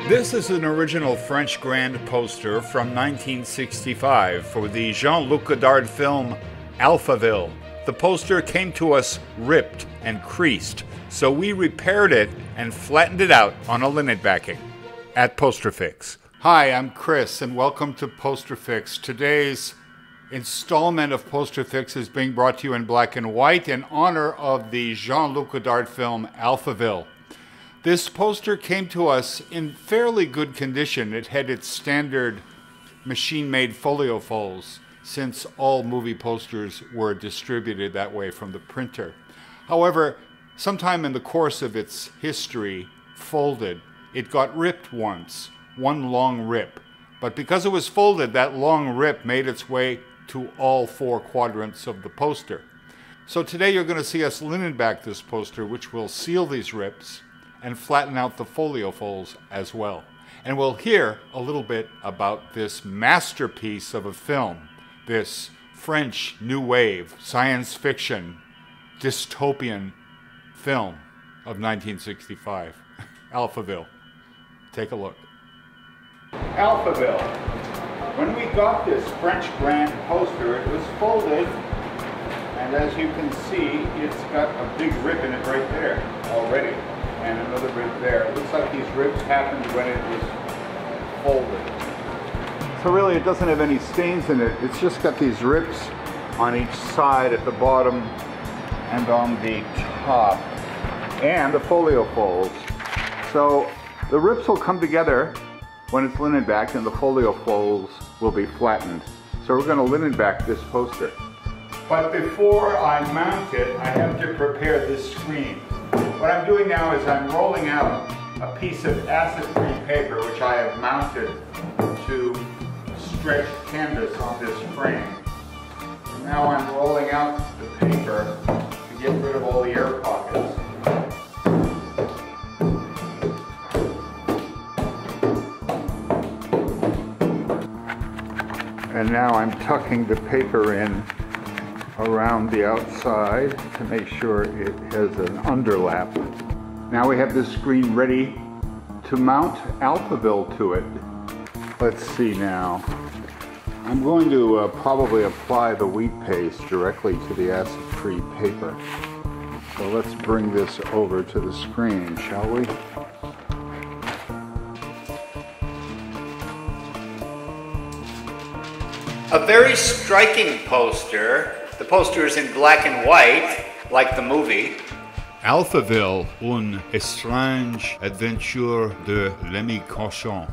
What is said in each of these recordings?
This is an original French Grand poster from 1965 for the Jean-Luc Godard film Alphaville. The poster came to us ripped and creased, so we repaired it and flattened it out on a linen backing at Posterfix. Hi, I'm Chris and welcome to Posterfix. Today's installment of Posterfix is being brought to you in black and white in honor of the Jean-Luc Godard film Alphaville. This poster came to us in fairly good condition. It had its standard machine-made folio folds, since all movie posters were distributed that way from the printer. However, sometime in the course of its history, folded, it got ripped once, one long rip. But because it was folded, that long rip made its way to all four quadrants of the poster. So today you're going to see us linen back this poster, which will seal these rips and flatten out the folio folds as well. And we'll hear a little bit about this masterpiece of a film, this French New Wave science fiction dystopian film of 1965, Alphaville. Take a look. Alphaville. When we got this French Grand poster, it was folded, and as you can see, it's got a big rip in it right there already. And another rip there. It looks like these rips happened when it was folded. So really it doesn't have any stains in it. It's just got these rips on each side at the bottom and on the top. And the folio folds. So the rips will come together when it's linen backed and the folio folds will be flattened. So we're going to linen back this poster. But before I mount it, I have to prepare this screen. What I'm doing now is I'm rolling out a piece of acid-free paper which I have mounted to stretched canvas on this frame. And now I'm rolling out the paper to get rid of all the air pockets. And now I'm tucking the paper in around the outside to make sure it has an underlap. Now we have this screen ready to mount Alphaville to it. Let's see now. I'm going to probably apply the wheat paste directly to the acid-free paper. So let's bring this over to the screen, shall we? A very striking poster. The poster is in black and white, like the movie. Alphaville, une étrange aventure de l'ami cochon.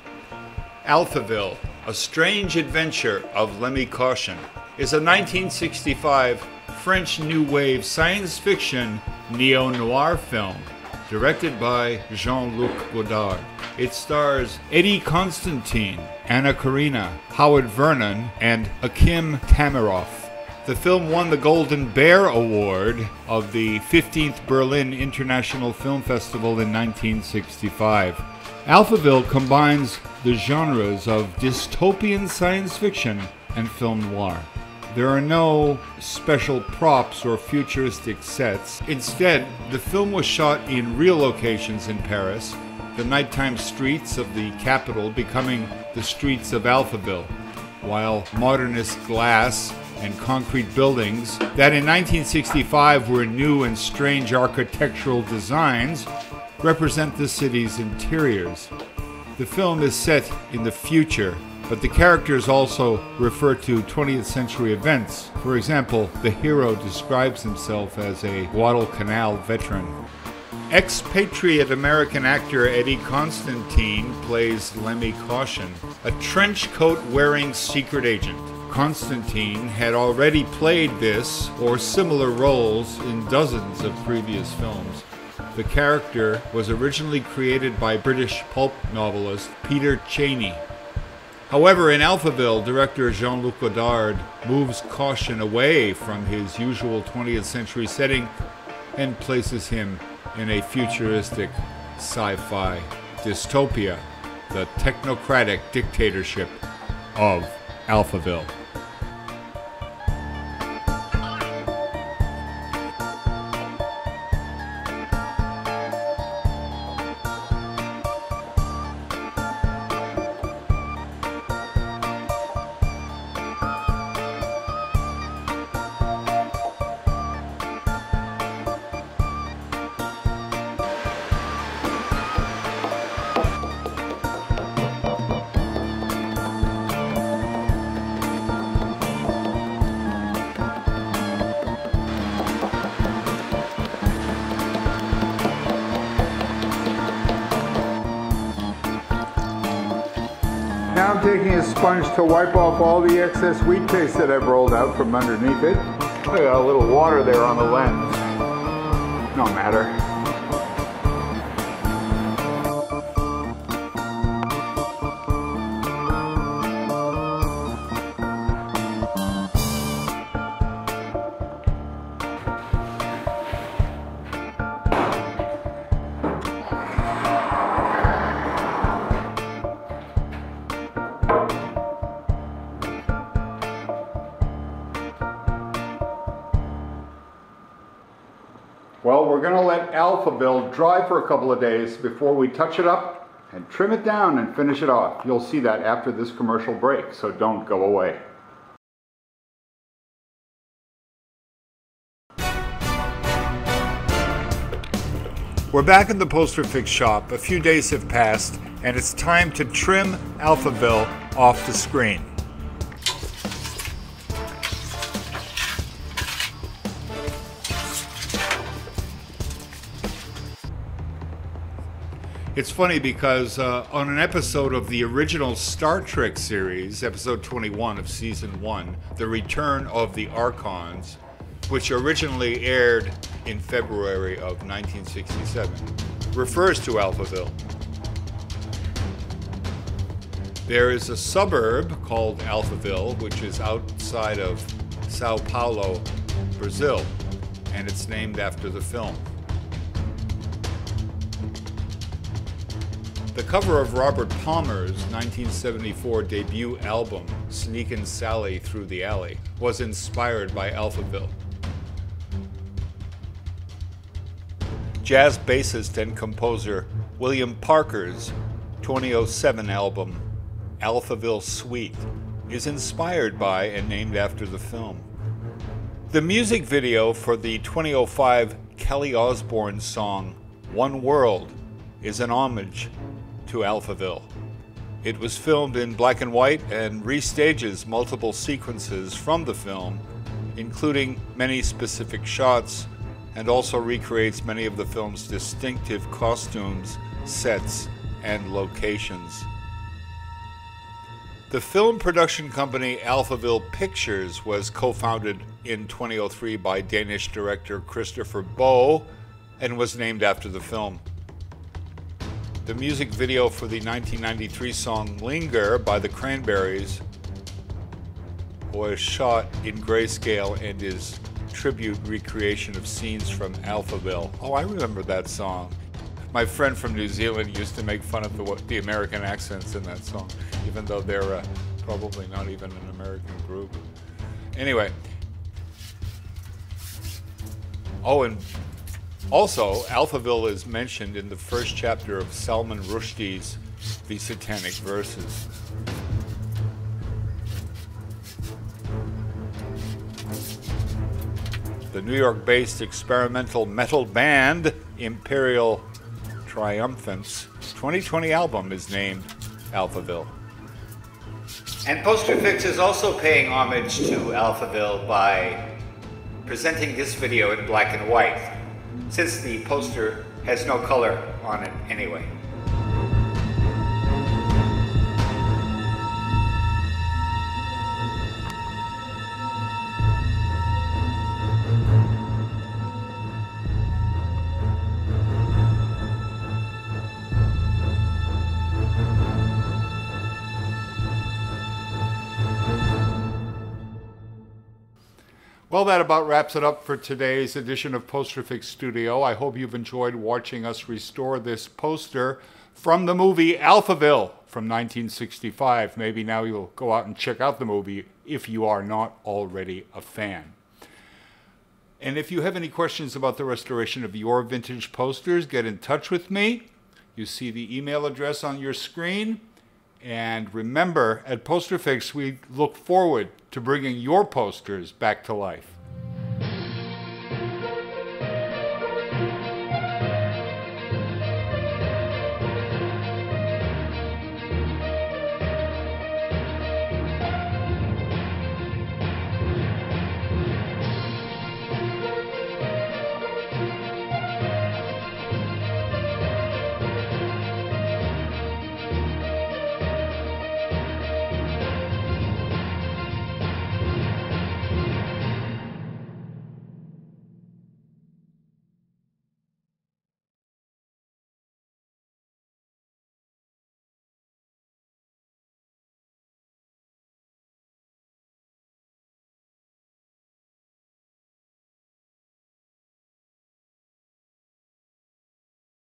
Alphaville, a strange adventure of Lemmy Caution, is a 1965 French New Wave science fiction neo-noir film directed by Jean-Luc Godard. It stars Eddie Constantine, Anna Karina, Howard Vernon, and Akim Tamiroff. The film won the Golden Bear Award of the 15th Berlin International Film Festival in 1965. Alphaville combines the genres of dystopian science fiction and film noir. There are no special props or futuristic sets. Instead, the film was shot in real locations in Paris, the nighttime streets of the capital becoming the streets of Alphaville, while modernist glass and concrete buildings that in 1965 were new and strange architectural designs represent the city's interiors. The film is set in the future, but the characters also refer to 20th century events. For example, the hero describes himself as a Guadalcanal veteran. Expatriate American actor Eddie Constantine plays Lemmy Caution, a trench coat wearing secret agent. Constantine had already played this or similar roles in dozens of previous films. The character was originally created by British pulp novelist Peter Cheney. However, in Alphaville, director Jean-Luc Godard moves Caution away from his usual 20th century setting and places him in a futuristic sci-fi dystopia, the technocratic dictatorship of Alphaville. Now I'm taking a sponge to wipe off all the excess wheat paste that I've rolled out from underneath it. I got a little water there on the lens. No matter. Well, we're going to let Alphaville dry for a couple of days before we touch it up and trim it down and finish it off. You'll see that after this commercial break, so don't go away. We're back in the Poster Fix shop. A few days have passed, and it's time to trim Alphaville off the screen. It's funny because on an episode of the original Star Trek series, episode 21 of season 1, The Return of the Archons, which originally aired in February of 1967, refers to Alphaville. There is a suburb called Alphaville, which is outside of Sao Paulo, Brazil, and it's named after the film. The cover of Robert Palmer's 1974 debut album, Sneakin' Sally Through the Alley, was inspired by Alphaville. Jazz bassist and composer William Parker's 2007 album, Alphaville Suite, is inspired by and named after the film. The music video for the 2005 Kelly Osbourne song, One World, is an homage to Alphaville. It was filmed in black and white and restages multiple sequences from the film, including many specific shots, and also recreates many of the film's distinctive costumes, sets, and locations. The film production company Alphaville Pictures was co-founded in 2003 by Danish director Christopher Boe and was named after the film. The music video for the 1993 song Linger by the Cranberries was shot in grayscale and is tribute recreation of scenes from Alphaville. Oh, I remember that song. My friend from New Zealand used to make fun of the American accents in that song, even though they're probably not even an American group. Anyway. Oh, and also, Alphaville is mentioned in the first chapter of Salman Rushdie's The Satanic Verses. The New York-based experimental metal band Imperial Triumphant's 2020 album is named Alphaville. And Poster Fix is also paying homage to Alphaville by presenting this video in black and white, since the poster has no color on it anyway. Well, that about wraps it up for today's edition of Poster Fix Studio. I hope you've enjoyed watching us restore this poster from the movie Alphaville from 1965. Maybe now you'll go out and check out the movie if you are not already a fan. And if you have any questions about the restoration of your vintage posters, get in touch with me. You see the email address on your screen. And remember, at Poster Fix, we look forward to bringing your posters back to life.